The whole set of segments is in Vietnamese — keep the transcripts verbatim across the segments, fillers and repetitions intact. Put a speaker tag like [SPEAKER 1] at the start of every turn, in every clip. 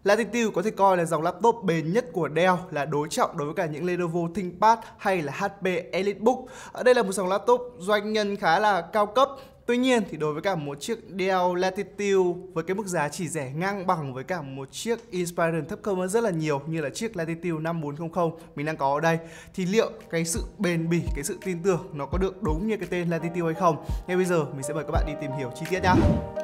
[SPEAKER 1] Latitude có thể coi là dòng laptop bền nhất của Dell, là đối trọng đối với cả những Lenovo ThinkPad hay là hát pê EliteBook. Ở đây là một dòng laptop doanh nhân khá là cao cấp. Tuy nhiên thì đối với cả một chiếc Dell Latitude với cái mức giá chỉ rẻ ngang bằng với cả một chiếc Inspiron thấp hơn rất là nhiều như là chiếc Latitude năm bốn không không mình đang có ở đây, thì liệu cái sự bền bỉ, cái sự tin tưởng nó có được đúng như cái tên Latitude hay không? Ngay bây giờ mình sẽ mời các bạn đi tìm hiểu chi tiết nhá.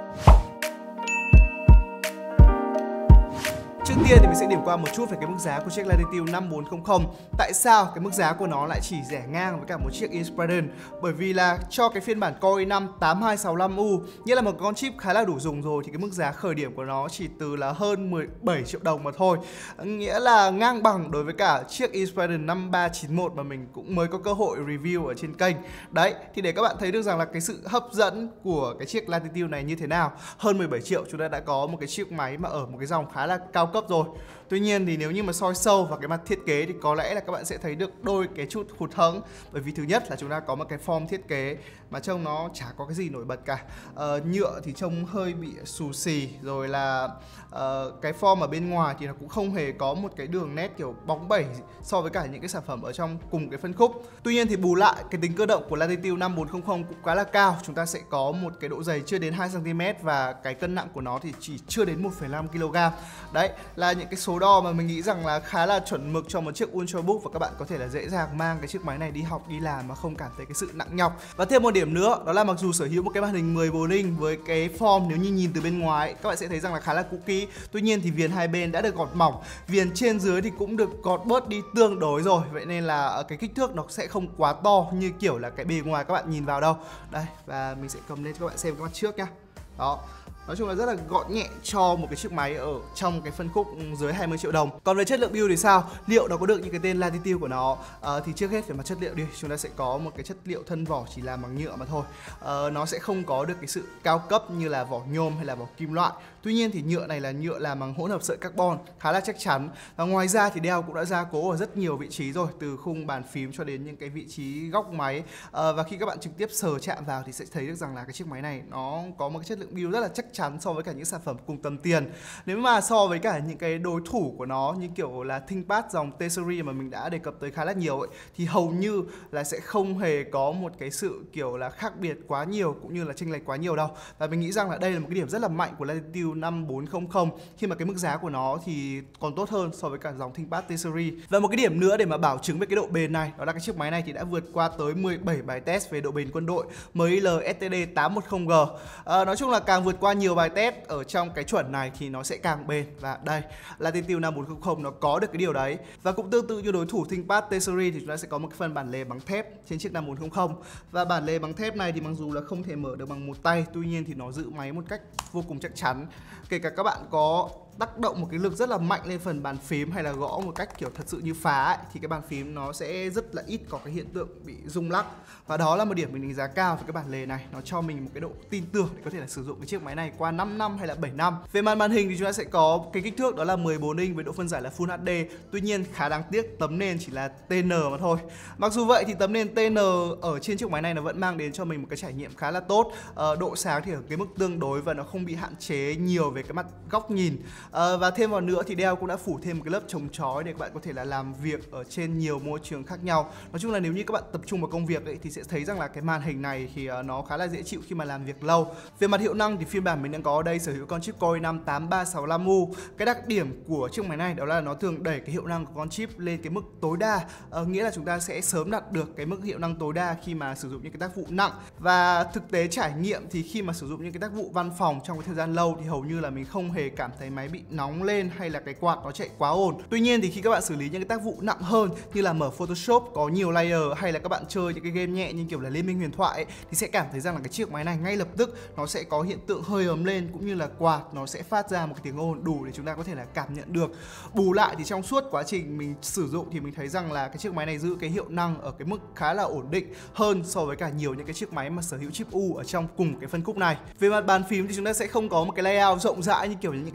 [SPEAKER 1] Trước tiên thì mình sẽ điểm qua một chút về cái mức giá của chiếc Latitude năm bốn không không. Tại sao cái mức giá của nó lại chỉ rẻ ngang với cả một chiếc Inspiron? Bởi vì là cho cái phiên bản Core i năm tám hai sáu lăm U, nghĩa là một con chip khá là đủ dùng rồi, thì cái mức giá khởi điểm của nó chỉ từ là hơn mười bảy triệu đồng mà thôi. Nghĩa là ngang bằng đối với cả chiếc Inspiron năm ba chín mốt mà mình cũng mới có cơ hội review ở trên kênh. Đấy, thì để các bạn thấy được rằng là cái sự hấp dẫn của cái chiếc Latitude này như thế nào. Hơn mười bảy triệu chúng ta đã có một cái chiếc máy mà ở một cái dòng khá là cao cấp rồi. Tuy nhiên thì nếu như mà soi sâu vào cái mặt thiết kế thì có lẽ là các bạn sẽ thấy được đôi cái chút hụt hẫng. Bởi vì thứ nhất là chúng ta có một cái form thiết kế mà trông nó chả có cái gì nổi bật cả. ờ, Nhựa thì trông hơi bị xù xì. Rồi là uh, cái form ở bên ngoài thì nó cũng không hề có một cái đường nét kiểu bóng bẩy so với cả những cái sản phẩm ở trong cùng cái phân khúc. Tuy nhiên thì bù lại cái tính cơ động của Latitude năm bốn không không cũng khá là cao. Chúng ta sẽ có một cái độ dày chưa đến hai xăng ti mét và cái cân nặng của nó thì chỉ chưa đến một phẩy năm ki lô gam. Đấy là những cái số đo mà mình nghĩ rằng là khá là chuẩn mực cho một chiếc Ultrabook, và các bạn có thể là dễ dàng mang cái chiếc máy này đi học đi làm mà không cảm thấy cái sự nặng nhọc. Và thêm một điểm nữa, đó là mặc dù sở hữu một cái màn hình mười bốn inch với cái form nếu như nhìn từ bên ngoài các bạn sẽ thấy rằng là khá là cũ kỹ. Tuy nhiên thì viền hai bên đã được gọt mỏng, viền trên dưới thì cũng được gọt bớt đi tương đối rồi. Vậy nên là cái kích thước nó sẽ không quá to như kiểu là cái bề ngoài các bạn nhìn vào đâu. Đây, và mình sẽ cầm lên cho các bạn xem cái mặt trước nhá. Đó. Nói chung là rất là gọn nhẹ cho một cái chiếc máy ở trong cái phân khúc dưới hai mươi triệu đồng. Còn về chất lượng build thì sao? Liệu nó có được như cái tên Latitude của nó? À, thì trước hết về mặt chất liệu đi, chúng ta sẽ có một cái chất liệu thân vỏ chỉ làm bằng nhựa mà thôi. à, Nó sẽ không có được cái sự cao cấp như là vỏ nhôm hay là vỏ kim loại. Tuy nhiên thì nhựa này là nhựa làm bằng hỗn hợp sợi carbon, khá là chắc chắn. Và ngoài ra thì Dell cũng đã gia cố ở rất nhiều vị trí rồi, từ khung bàn phím cho đến những cái vị trí góc máy. à, Và khi các bạn trực tiếp sờ chạm vào thì sẽ thấy được rằng là cái chiếc máy này nó có một cái chất lượng build rất là chắc chắn so với cả những sản phẩm cùng tầm tiền. Nếu mà so với cả những cái đối thủ của nó như kiểu là ThinkPad dòng T-Series mà mình đã đề cập tới khá là nhiều ấy, thì hầu như là sẽ không hề có một cái sự kiểu là khác biệt quá nhiều cũng như là chênh lệch quá nhiều đâu. Và mình nghĩ rằng là đây là một cái điểm rất là mạnh của Latitude năm bốn không không, khi mà cái mức giá của nó thì còn tốt hơn so với cả dòng ThinkPad T-Series. Và một cái điểm nữa để mà bảo chứng về cái độ bền này, đó là cái chiếc máy này thì đã vượt qua tới mười bảy bài test về độ bền quân đội mới L S T D tám một không G. à, Nói chung là càng vượt qua nhiều bài test ở trong cái chuẩn này thì nó sẽ càng bền. Và đây, Latitude năm bốn không không nó có được cái điều đấy. Và cũng tương tự như đối thủ ThinkPad T-Series thì chúng ta sẽ có một cái phần bản lề bằng thép trên chiếc năm bốn không không. Và bản lề bằng thép này thì mặc dù là không thể mở được bằng một tay, tuy nhiên thì nó giữ máy một cách vô cùng chắc chắn. Kể cả các bạn có tác động một cái lực rất là mạnh lên phần bàn phím hay là gõ một cách kiểu thật sự như phá ấy, thì cái bàn phím nó sẽ rất là ít có cái hiện tượng bị rung lắc. Và đó là một điểm mình đánh giá cao về cái bản lề này. Nó cho mình một cái độ tin tưởng để có thể là sử dụng cái chiếc máy này qua năm năm hay là bảy năm. Về màn màn hình thì chúng ta sẽ có cái kích thước đó là mười bốn inch với độ phân giải là Full hát đê. Tuy nhiên khá đáng tiếc tấm nền chỉ là T N mà thôi. Mặc dù vậy thì tấm nền T N ở trên chiếc máy này nó vẫn mang đến cho mình một cái trải nghiệm khá là tốt. ờ, Độ sáng thì ở cái mức tương đối và nó không bị hạn chế nhiều về cái mặt góc nhìn. à, Và thêm vào nữa thì Dell cũng đã phủ thêm một cái lớp chống chói để các bạn có thể là làm việc ở trên nhiều môi trường khác nhau. Nói chung là nếu như các bạn tập trung vào công việc ấy, thì sẽ thấy rằng là cái màn hình này thì uh, nó khá là dễ chịu khi mà làm việc lâu. Về mặt hiệu năng thì phiên bản mình đang có ở đây sở hữu con chip Core i năm tám ba sáu lăm U. Cái đặc điểm của chiếc máy này đó là nó thường đẩy cái hiệu năng của con chip lên cái mức tối đa. uh, Nghĩa là chúng ta sẽ sớm đạt được cái mức hiệu năng tối đa khi mà sử dụng những cái tác vụ nặng. Và thực tế trải nghiệm thì khi mà sử dụng những cái tác vụ văn phòng trong cái thời gian lâu thì hầu như là mình không hề cảm thấy máy bị nóng lên hay là cái quạt nó chạy quá ồn. Tuy nhiên thì khi các bạn xử lý những cái tác vụ nặng hơn như là mở Photoshop có nhiều layer hay là các bạn chơi những cái game nhẹ như kiểu là Liên minh huyền thoại ấy, thì sẽ cảm thấy rằng là cái chiếc máy này ngay lập tức nó sẽ có hiện tượng hơi ấm lên, cũng như là quạt nó sẽ phát ra một cái tiếng ồn đủ để chúng ta có thể là cảm nhận được. Bù lại thì trong suốt quá trình mình sử dụng thì mình thấy rằng là cái chiếc máy này giữ cái hiệu năng ở cái mức khá là ổn định hơn so với cả nhiều những cái chiếc máy mà sở hữu chip U ở trong cùng cái phân khúc này. Về mặt bàn phím thì chúng ta sẽ không có một cái layout rộng rãi như kiểu những cái chiếc ThinkPad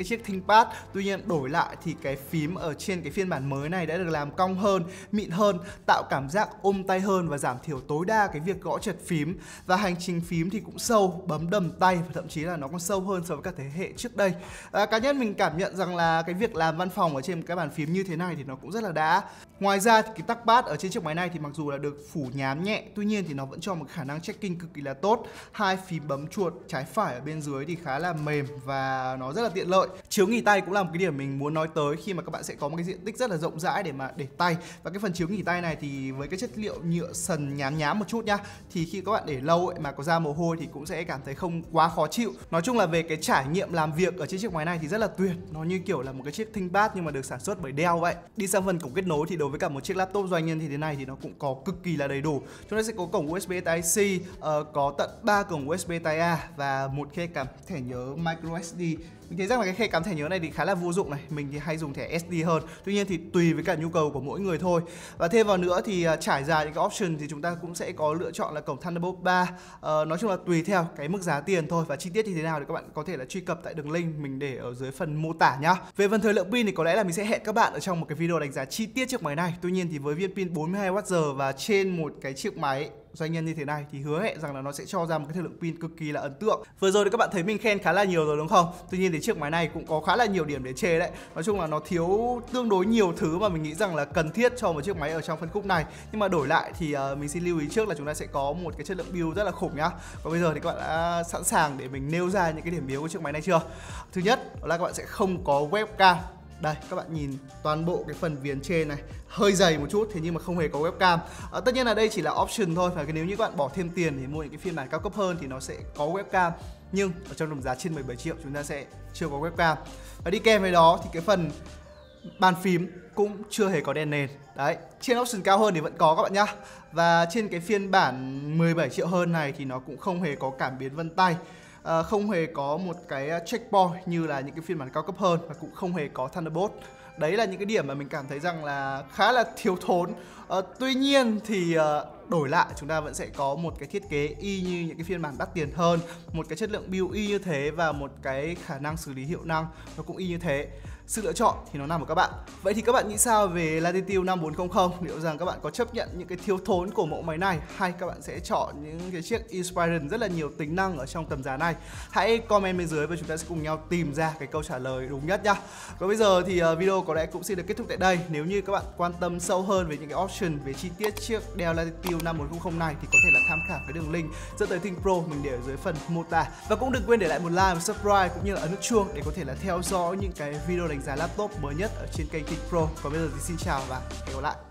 [SPEAKER 1] ThinkPad. Tuy nhiên đổi lại thì cái phím ở trên cái phiên bản mới này đã được làm cong hơn, mịn hơn, tạo cảm giác ôm tay hơn và giảm thiểu tối đa cái việc gõ trật phím. Và hành trình phím thì cũng sâu, bấm đầm tay và thậm chí là nó còn sâu hơn so với các thế hệ trước đây. À, cá nhân mình cảm nhận rằng là cái việc làm văn phòng ở trên cái bàn phím như thế này thì nó cũng rất là đã. Ngoài ra thì cái touchpad ở trên chiếc máy này thì mặc dù là được phủ nhám nhẹ, tuy nhiên thì nó vẫn cho một khả năng checking cực kỳ là tốt. Hai phím bấm chuột trái phải ở bên dưới thì khá là mềm và nó rất là tiện lợi. Chiếu nghỉ tay cũng là một cái điểm mình muốn nói tới, khi mà các bạn sẽ có một cái diện tích rất là rộng rãi để mà để tay. Và cái phần chiếu nghỉ tay này thì với cái chất liệu nhựa sần nhám nhám một chút nhá, thì khi các bạn để lâu ấy mà có ra mồ hôi thì cũng sẽ cảm thấy không quá khó chịu. Nói chung là về cái trải nghiệm làm việc ở trên chiếc máy này thì rất là tuyệt. Nó như kiểu là một cái chiếc ThinkPad nhưng mà được sản xuất bởi Dell vậy. Đi sang phần cổng kết nối thì đối với cả một chiếc laptop doanh nhân thì thế này thì nó cũng có cực kỳ là đầy đủ. Chúng ta sẽ có cổng u ét bê Type-C, uh, có tận ba cổng u ét bê Type-A và một khe cắm thẻ nhớ micro ét đê. Mình thấy rằng là cái khe cắm thẻ nhớ này thì khá là vô dụng này, mình thì hay dùng thẻ ét đê hơn. Tuy nhiên thì tùy với cả nhu cầu của mỗi người thôi. Và thêm vào nữa thì uh, trải dài những cái option thì chúng ta cũng sẽ có lựa chọn là cổng Thunderbolt ba. Uh, nói chung là tùy theo cái mức giá tiền thôi, và chi tiết như thế nào thì các bạn có thể là truy cập tại đường link mình để ở dưới phần mô tả nhá. Về phần thời lượng pin thì có lẽ là mình sẽ hẹn các bạn ở trong một cái video đánh giá chi tiết chiếc máy này. Tuy nhiên thì với viên pin bốn mươi hai oát giờ và trên một cái chiếc máy doanh nhân như thế này thì hứa hẹn rằng là nó sẽ cho ra một cái thời lượng pin cực kỳ là ấn tượng. Vừa rồi thì các bạn thấy mình khen khá là nhiều rồi đúng không? Tuy nhiên thì chiếc máy này cũng có khá là nhiều điểm để chê đấy. Nói chung là nó thiếu tương đối nhiều thứ mà mình nghĩ rằng là cần thiết cho một chiếc máy ở trong phân khúc này. Nhưng mà đổi lại thì uh, mình xin lưu ý trước là chúng ta sẽ có một cái chất lượng build rất là khủng nhá. Còn bây giờ thì các bạn đã sẵn sàng để mình nêu ra những cái điểm yếu của chiếc máy này chưa? Thứ nhất đó là các bạn sẽ không có webcam. Đây, các bạn nhìn toàn bộ cái phần viền trên này hơi dày một chút, thế nhưng mà không hề có webcam. À, tất nhiên là đây chỉ là option thôi, và nếu như các bạn bỏ thêm tiền để mua những cái phiên bản cao cấp hơn thì nó sẽ có webcam. Nhưng ở trong tầm giá trên mười bảy triệu chúng ta sẽ chưa có webcam. Và đi kèm với đó thì cái phần bàn phím cũng chưa hề có đèn nền. Đấy, trên option cao hơn thì vẫn có các bạn nhá. Và trên cái phiên bản mười bảy triệu hơn này thì nó cũng không hề có cảm biến vân tay. À, không hề có một cái checkpoint như là những cái phiên bản cao cấp hơn, và cũng không hề có Thunderbolt. Đấy là những cái điểm mà mình cảm thấy rằng là khá là thiếu thốn. à, Tuy nhiên thì à, đổi lại chúng ta vẫn sẽ có một cái thiết kế y như những cái phiên bản đắt tiền hơn, một cái chất lượng build y như thế, và một cái khả năng xử lý hiệu năng nó cũng y như thế. Sự lựa chọn thì nó nằm ở các bạn. Vậy thì các bạn nghĩ sao về Latitude năm bốn không không? Liệu rằng các bạn có chấp nhận những cái thiếu thốn của mẫu máy này, hay các bạn sẽ chọn những cái chiếc Inspiron rất là nhiều tính năng ở trong tầm giá này? Hãy comment bên dưới và chúng ta sẽ cùng nhau tìm ra cái câu trả lời đúng nhất nhá. Và bây giờ thì video có lẽ cũng xin được kết thúc tại đây. Nếu như các bạn quan tâm sâu hơn về những cái option, về chi tiết chiếc Dell Latitude năm bốn không không này thì có thể là tham khảo cái đường link dẫn tới ThinkPro mình để ở dưới phần mô tả. Và cũng đừng quên để lại một like, một subscribe cũng như là ấn nút chuông để có thể là theo dõi những cái video đánh giá laptop mới nhất ở trên kênh ThinkPro. Còn bây giờ thì xin chào và hẹn gặp lại.